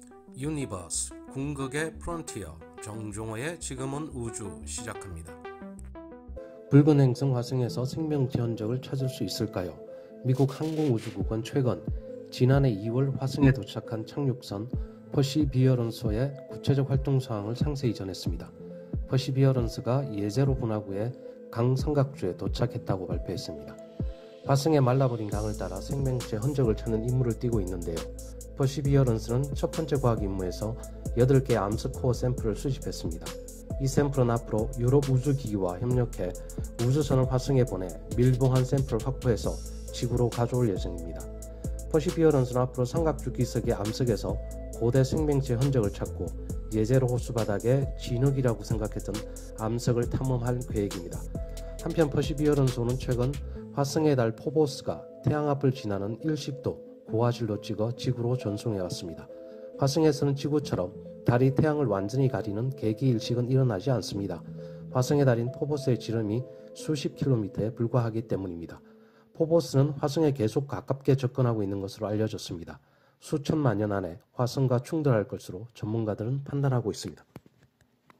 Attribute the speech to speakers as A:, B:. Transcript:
A: 유니버스, 궁극의 프론티어, 정종호의 지금은 우주 시작합니다.
B: 붉은 행성 화성에서 생명체 흔적을 찾을 수 있을까요? 미국 항공우주국은 최근 지난해 2월 화성에 도착한 착륙선 퍼시비어런스의 구체적 활동 사항을 상세히 전했습니다. 퍼시비어런스가 예제로 분화구의 강 삼각주에 도착했다고 발표했습니다. 화성의 말라버린 강을 따라 생명체 흔적을 찾는 임무를 띠고 있는데요. 퍼시비어런스는 첫 번째 과학 임무에서 8개의 암석 코어 샘플을 수집했습니다. 이 샘플은 앞으로 유럽 우주기구와 협력해 우주선을 화성에 보내 밀봉한 샘플을 확보해서 지구로 가져올 예정입니다. 퍼시비어런스는 앞으로 삼각주 기석의 암석에서 고대 생명체 흔적을 찾고 예제로 호수 바닥에 진흙이라고 생각했던 암석을 탐험할 계획입니다. 한편 퍼시비어런스는 최근 화성의 달 포보스가 태양 앞을 지나는 일식도 고화질로 찍어 지구로 전송해왔습니다. 화성에서는 지구처럼 달이 태양을 완전히 가리는 개기일식은 일어나지 않습니다. 화성의 달인 포보스의 지름이 수십 킬로미터에 불과하기 때문입니다. 포보스는 화성에 계속 가깝게 접근하고 있는 것으로 알려졌습니다. 수천만 년 안에 화성과 충돌할 것으로 전문가들은 판단하고 있습니다.